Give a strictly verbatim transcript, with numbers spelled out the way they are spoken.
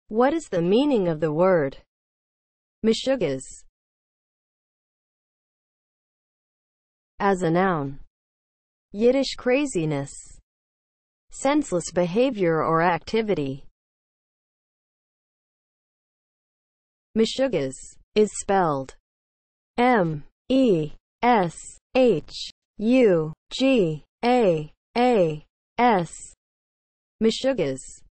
What is the meaning of the word MESHUGAAS as a noun? Yiddish craziness, senseless behavior or activity. MESHUGAAS is spelled M E S H U G A A S. MESHUGAAS.